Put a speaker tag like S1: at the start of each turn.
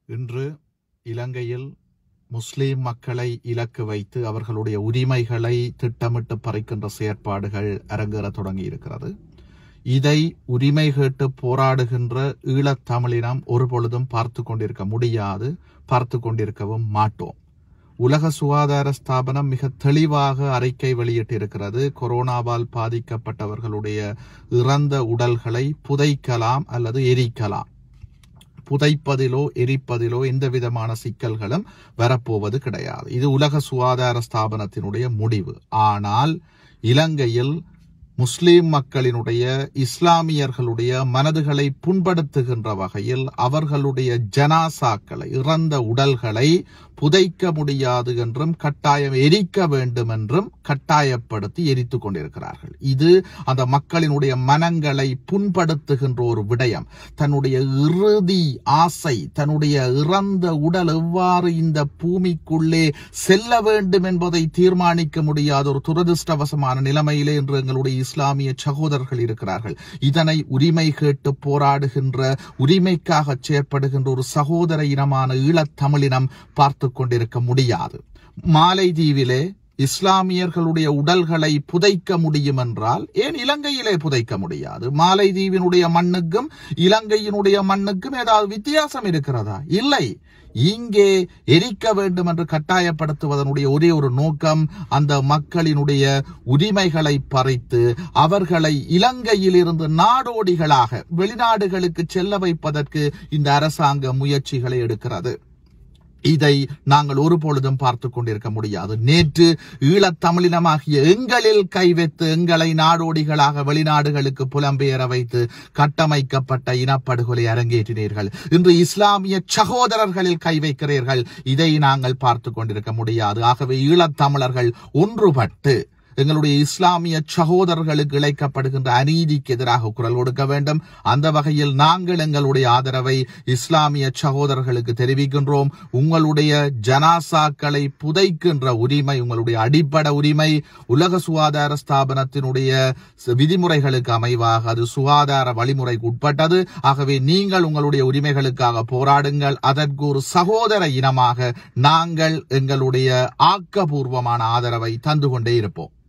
S1: இன்று இலங்கையில் முஸ்லிம் மக்களை இலக்கு வைத்து அவர்களுடைய உரிமைகளை திட்டமிட்டு பறிக்கின்ற செயற்பாடுகள் அரங்கேற தொடங்கி இருக்கிறது. இதை உரிமை கேட்டு போராடுகின்ற ஈழத்தமிழினம் ஒருபொழுதும் பார்த்து கொண்டிருக்க முடியாது, பார்த்து கொண்டிருக்கவும் மாட்டோம். உலக சுகாதார ஸ்தாபனம் மிக தெளிவாக அறிக்கை வெளியிட்டிருக்கிறது. கொரோனாவால் பாதிக்கப்பட்டவர்களுடைய இறந்த உடல்களை புதைக்கலாம் அல்லது எரிக்கலாம். புதைப்பதிலோ எரிப்பதிலோ எந்த விதமான சிக்கல்களும் வரப்போவது கிடையாது. இது உலக சுகாதார ஸ்தாபனத்தினுடைய முடிவு. ஆனால் இலங்கையில் முஸ்லிம் மக்களினுடைய இஸ்லாமியர்களுடைய மனதுகளை புண்படுத்துகின்ற வகையில் அவர்களுடைய ஜனாசாக்களை, இறந்த உடல்களை புதைக்க முடியாது என்றும் கட்டாயம் எரிக்க வேண்டும் என்றும் கட்டாயப்படுத்தி எரித்துக் கொண்டிருக்கிறார்கள். இது அந்த மக்களினுடைய மனங்களை புண்படுத்துகின்ற ஒரு விடயம். தன்னுடைய இறுதி ஆசை, தன்னுடைய இறந்த உடல் எவ்வாறு இந்த பூமிக்குள்ளே செல்ல வேண்டும் என்பதை தீர்மானிக்க முடியாத ஒரு துரதிருஷ்டவசமான நிலைமையிலே என்று எங்களுடைய இஸ்லாமிய சகோதரர்கள் இருக்கிறார்கள். இதனை உரிமை கேட்டு போராடுகின்ற, உரிமைக்காக செயற்படுகின்ற ஒரு சகோதர இனமான ஈழத்தமிழினம் பார்த்து கொண்டிருக்க முடியாது. மாலைதீவிலே இஸ்லாமியர்களுடைய உடல்களை புதைக்க முடியும் என்றால் ஏன் இலங்கையிலே புதைக்க முடியாது? மாலைதீவினுடைய மண்ணுக்கும் இலங்கையினுடைய மண்ணுக்கும் ஏதாவது வித்தியாசம் இருக்கிறதா? இல்லை. இங்கே எரிக்க வேண்டும் என்று கட்டாயப்படுத்துவதனுடைய ஒரே ஒரு நோக்கம் அந்த மக்களினுடைய உரிமைகளை பறித்து அவர்களை இலங்கையில் இருந்து நாடோடிகளாக வெளிநாடுகளுக்கு செல்ல வைப்பதற்கு இந்த அரசாங்க முயற்சிகளை எடுக்கிறது. இதை நாங்கள் ஒருபொழுதும் பார்த்து கொண்டிருக்க முடியாது. நேற்று ஈழத்தமிழினமாகிய எங்களில் கை வைத்து எங்களை நாடோடிகளாக வெளிநாடுகளுக்கு புலம்பெயர வைத்து கட்டமைக்கப்பட்ட இனப்படுகொலை அரங்கேற்றினீர்கள். இன்று இஸ்லாமிய சகோதரர்களில் கை வைக்கிறீர்கள். இதை நாங்கள் பார்த்து கொண்டிருக்க முடியாது. ஆகவே ஈழத்தமிழர்கள் ஒன்றுபட்டு எங்களுடைய இஸ்லாமிய சகோதரர்களுக்கு இழைக்கப்படுகின்ற அநீதிக்கு எதிராக குரல் கொடுக்க வேண்டும். அந்த வகையில் நாங்கள் எங்களுடைய ஆதரவை இஸ்லாமிய சகோதரர்களுக்கு தெரிவிக்கின்றோம். உங்களுடைய ஜனாசாக்களை புதைக்கின்ற உரிமை உங்களுடைய அடிப்படை உரிமை. உலக சுகாதார ஸ்தாபனத்தினுடைய விதிமுறைகளுக்கு அமைவாக அது சுகாதார வழிமுறைக்கு உட்பட்டது. ஆகவே நீங்கள் உங்களுடைய உரிமைகளுக்காக போராடுங்கள். அதற்கு ஒரு சகோதர இனமாக நாங்கள் எங்களுடைய ஆக்கபூர்வமான ஆதரவை தந்து கொண்டே இருப்போம்.